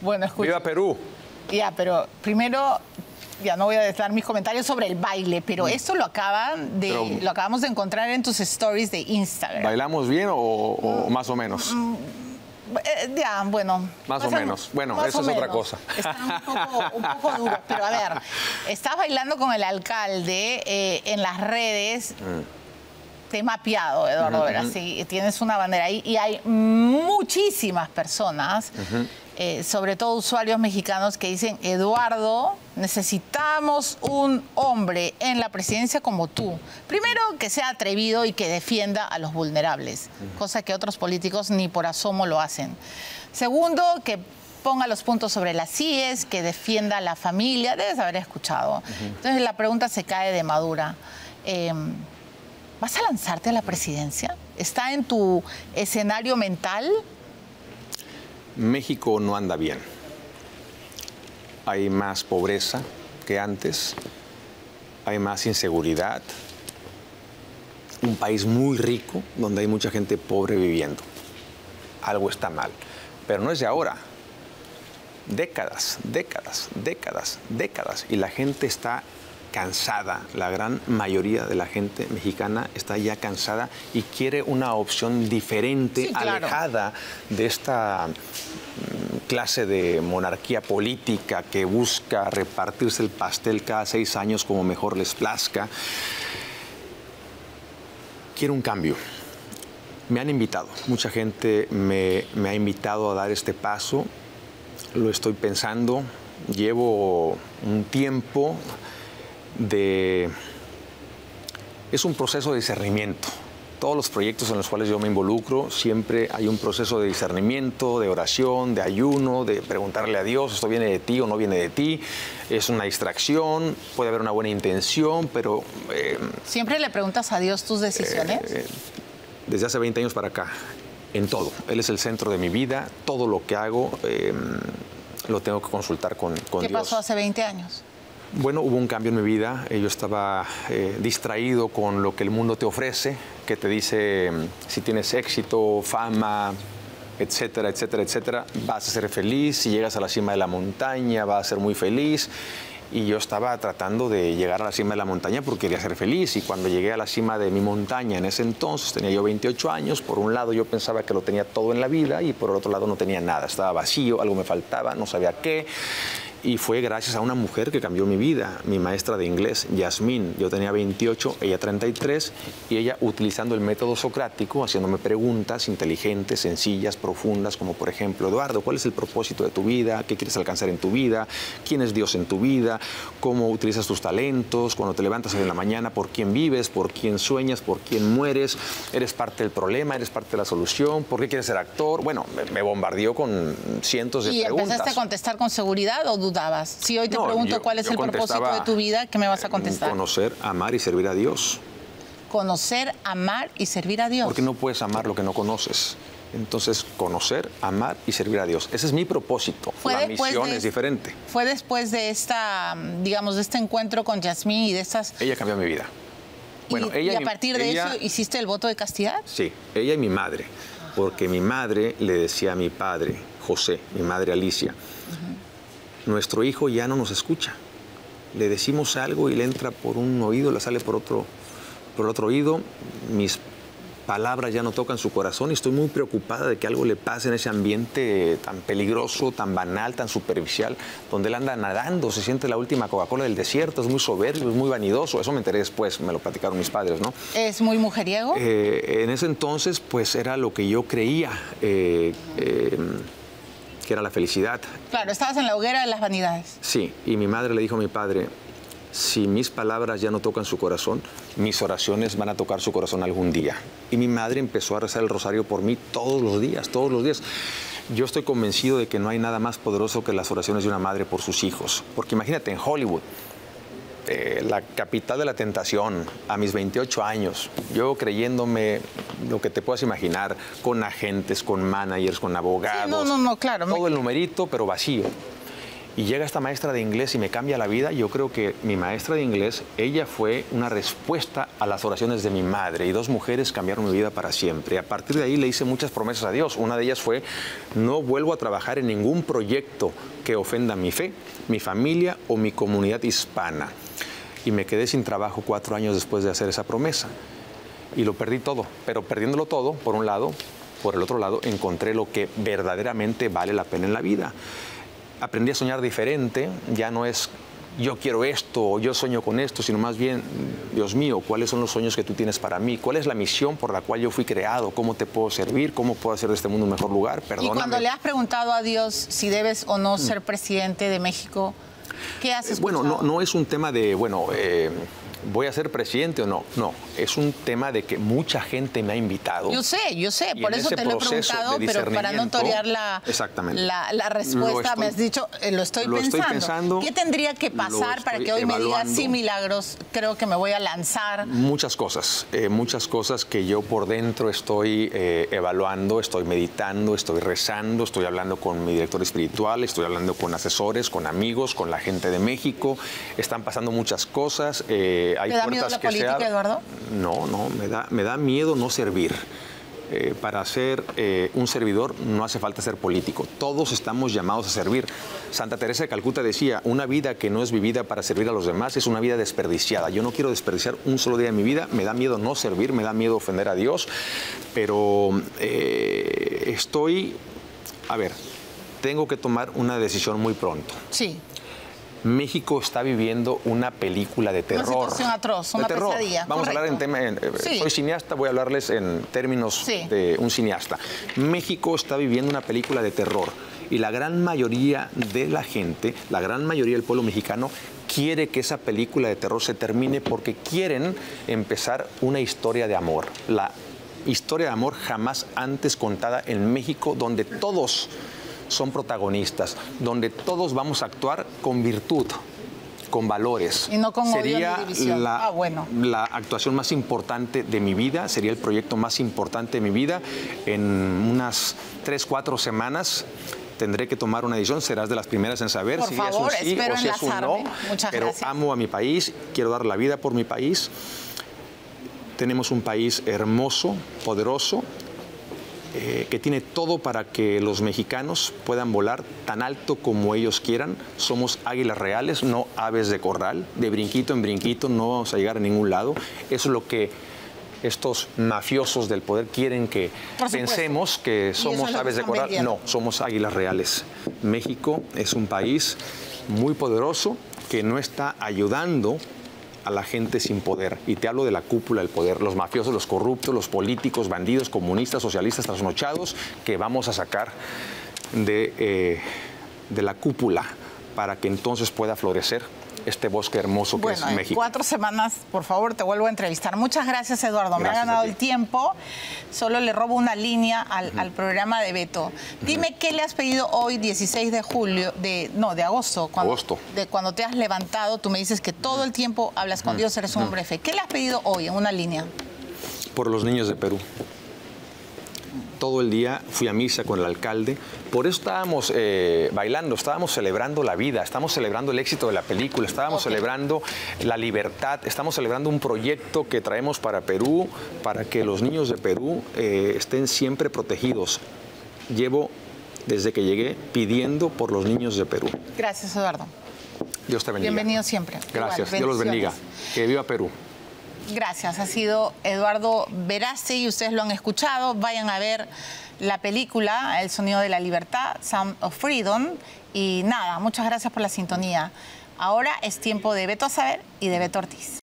Bueno, escucha. ¡Viva Perú! Ya, pero primero, ya no voy a dar mis comentarios sobre el baile, pero esto lo acabamos de encontrar en tus stories de Instagram. ¿Bailamos bien o más o menos? Ya, bueno. Más o menos. Bueno, eso es otra cosa. Está un poco duro. Pero a ver, estás bailando con el alcalde en las redes. Te he mapeado, Eduardo Verástegui. Tienes una bandera ahí y hay muchísimas personas, sobre todo usuarios mexicanos, que dicen: Eduardo, necesitamos un hombre en la presidencia como tú. Primero, que sea atrevido y que defienda a los vulnerables, cosa que otros políticos ni por asomo lo hacen. Segundo, que ponga los puntos sobre las IES, que defienda a la familia. Debes haber escuchado. Entonces la pregunta se cae de madura. ¿Vas a lanzarte a la presidencia? ¿Está en tu escenario mental? México no anda bien. Hay más pobreza que antes, hay más inseguridad. Un país muy rico donde hay mucha gente pobre viviendo. Algo está mal, pero no es de ahora. Décadas, décadas, décadas, décadas. Y la gente está cansada, la gran mayoría de la gente mexicana está ya cansada y quiere una opción diferente, sí, claro, alejada de esta clase de monarquía política que busca repartirse el pastel cada 6 años como mejor les plazca. Quiero un cambio. Me han invitado, mucha gente me ha invitado a dar este paso, lo estoy pensando, llevo un tiempo. Es un proceso de discernimiento. Todos los proyectos en los cuales yo me involucro, siempre hay un proceso de discernimiento, de oración, de ayuno, de preguntarle a Dios, ¿esto viene de ti o no viene de ti? Es una distracción, puede haber una buena intención, pero... ¿Siempre le preguntas a Dios tus decisiones? Desde hace 20 años para acá, en todo. Él es el centro de mi vida, todo lo que hago lo tengo que consultar con Dios. ¿Qué pasó hace 20 años? Bueno, hubo un cambio en mi vida. Yo estaba distraído con lo que el mundo te ofrece, que te dice si tienes éxito, fama, etcétera, etcétera, etcétera, vas a ser feliz. Si llegas a la cima de la montaña, vas a ser muy feliz. Y yo estaba tratando de llegar a la cima de la montaña porque quería ser feliz. Y cuando llegué a la cima de mi montaña, en ese entonces tenía yo 28 años, por un lado yo pensaba que lo tenía todo en la vida y por el otro lado no tenía nada. Estaba vacío, algo me faltaba, no sabía qué. Y fue gracias a una mujer que cambió mi vida, mi maestra de inglés, Yasmín. Yo tenía 28, ella 33, y ella utilizando el método socrático, haciéndome preguntas inteligentes, sencillas, profundas, como por ejemplo: Eduardo, ¿cuál es el propósito de tu vida? ¿Qué quieres alcanzar en tu vida? ¿Quién es Dios en tu vida? ¿Cómo utilizas tus talentos? Cuando te levantas en la mañana, ¿por quién vives? ¿Por quién sueñas? ¿Por quién mueres? ¿Eres parte del problema? ¿Eres parte de la solución? ¿Por qué quieres ser actor? Bueno, me bombardeó con cientos de preguntas. ¿Y empezaste a contestar con seguridad o dudabas? Si hoy te pregunto cuál es el propósito de tu vida, ¿qué me vas a contestar? Conocer, amar y servir a Dios. Conocer, amar y servir a Dios. Porque no puedes amar lo que no conoces. Entonces, conocer, amar y servir a Dios. Ese es mi propósito. La misión es diferente. ¿Fue después de esta, digamos, de este encuentro con Yasmín y de estas... Ella cambió mi vida. Bueno, ¿Y a partir de eso hiciste el voto de castidad? Sí, ella y mi madre. Porque mi madre le decía a mi padre, José, mi madre Alicia, nuestro hijo ya no nos escucha. Le decimos algo y le entra por un oído, le sale por otro oído. Mis palabras ya no tocan su corazón y estoy muy preocupada de que algo le pase en ese ambiente tan peligroso, tan banal, tan superficial, donde él anda nadando, se siente la última Coca-Cola del desierto, es muy soberbio, es muy vanidoso. Eso me enteré después, me lo platicaron mis padres, ¿no? ¿Es muy mujeriego? En ese entonces, pues era lo que yo creía que era la felicidad. Claro, estabas en la hoguera de las vanidades. Sí, y mi madre le dijo a mi padre: si mis palabras ya no tocan su corazón, mis oraciones van a tocar su corazón algún día. Y mi madre empezó a rezar el rosario por mí todos los días, todos los días. Yo estoy convencido de que no hay nada más poderoso que las oraciones de una madre por sus hijos. Porque imagínate, en Hollywood, la capital de la tentación, a mis 28 años, yo creyéndome lo que te puedas imaginar, con agentes, con managers, con abogados. Sí, no, claro. Todo el numerito, pero vacío. Y llega esta maestra de inglés y me cambia la vida. Yo creo que mi maestra de inglés, ella fue una respuesta a las oraciones de mi madre. Y 2 mujeres cambiaron mi vida para siempre. A partir de ahí le hice muchas promesas a Dios. Una de ellas fue, no vuelvo a trabajar en ningún proyecto que ofenda mi fe, mi familia o mi comunidad hispana. Y me quedé sin trabajo 4 años después de hacer esa promesa. Y lo perdí todo. Pero perdiéndolo todo, por un lado, por el otro lado, encontré lo que verdaderamente vale la pena en la vida. Aprendí a soñar diferente, ya no es yo quiero esto o yo sueño con esto, sino más bien, Dios mío, ¿cuáles son los sueños que tú tienes para mí? ¿Cuál es la misión por la cual yo fui creado? ¿Cómo te puedo servir? ¿Cómo puedo hacer de este mundo un mejor lugar? Perdóname. Y cuando le has preguntado a Dios si debes o no ser presidente de México, ¿qué has escuchado? Bueno, no es un tema de, ¿voy a ser presidente o no? No, es un tema de que mucha gente me ha invitado. Yo sé, por eso te lo he preguntado, pero para no torear la respuesta, me has dicho, lo estoy pensando. ¿Qué tendría que pasar para que hoy me digas, sí, Milagros, creo que me voy a lanzar? Muchas cosas que yo por dentro estoy evaluando, estoy meditando, estoy rezando, estoy hablando con mi director espiritual, estoy hablando con asesores, con amigos, con la gente de México. Están pasando muchas cosas. Hay ¿Te da miedo la política, Eduardo? No, me da miedo no servir. Para ser un servidor no hace falta ser político. Todos estamos llamados a servir. Santa Teresa de Calcuta decía, una vida que no es vivida para servir a los demás es una vida desperdiciada. Yo no quiero desperdiciar un solo día de mi vida. Me da miedo no servir, me da miedo ofender a Dios. Pero tengo que tomar una decisión muy pronto. Sí. México está viviendo una película de terror. Una situación atroz, una pesadilla. Vamos a hablar en tema. Sí. Soy cineasta, voy a hablarles en términos de un cineasta. México está viviendo una película de terror y la gran mayoría de la gente, la gran mayoría del pueblo mexicano quiere que esa película de terror se termine porque quieren empezar una historia de amor. La historia de amor jamás antes contada en México, donde todos son protagonistas, donde todos vamos a actuar con virtud, con valores. Y no con sería odio ni división. La actuación más importante de mi vida, sería el proyecto más importante de mi vida. En unas 3-4 semanas tendré que tomar una decisión, serás de las primeras en saber si es un sí o si es un no. Muchas pero gracias. Amo a mi país, quiero dar la vida por mi país. Tenemos un país hermoso, poderoso, que tiene todo para que los mexicanos puedan volar tan alto como ellos quieran. Somos águilas reales, no aves de corral. De brinquito en brinquito no vamos a llegar a ningún lado. Eso es lo que estos mafiosos del poder quieren que pensemos, que somos aves de corral. No, somos águilas reales. México es un país muy poderoso que no está ayudando a la gente sin poder. Y te hablo de la cúpula del poder, los mafiosos, los corruptos, los políticos, bandidos, comunistas, socialistas, trasnochados, que vamos a sacar de la cúpula para que entonces pueda florecer este bosque hermoso que es México. 4 semanas, por favor, te vuelvo a entrevistar. Muchas gracias, Eduardo. Me ha ganado el tiempo. Solo le robo una línea al programa de Beto. Dime qué le has pedido hoy, 16 de agosto. Cuando te has levantado, tú me dices que todo el tiempo hablas con Dios, eres un hombre de fe. ¿Qué le has pedido hoy en una línea? Por los niños de Perú. Todo el día fui a misa con el alcalde. Por eso estábamos bailando, estábamos celebrando la vida, estamos celebrando el éxito de la película, estábamos celebrando la libertad, estamos celebrando un proyecto que traemos para Perú, para que los niños de Perú estén siempre protegidos. Llevo, desde que llegué, pidiendo por los niños de Perú. Gracias, Eduardo. Dios te bendiga. Bienvenido siempre. Gracias, Dios los bendiga. Que viva Perú. Gracias, ha sido Eduardo Verástegui, ustedes lo han escuchado, vayan a ver la película El sonido de la libertad, Sound of Freedom, y nada, muchas gracias por la sintonía. Ahora es tiempo de Beto a Saber y de Beto Ortiz.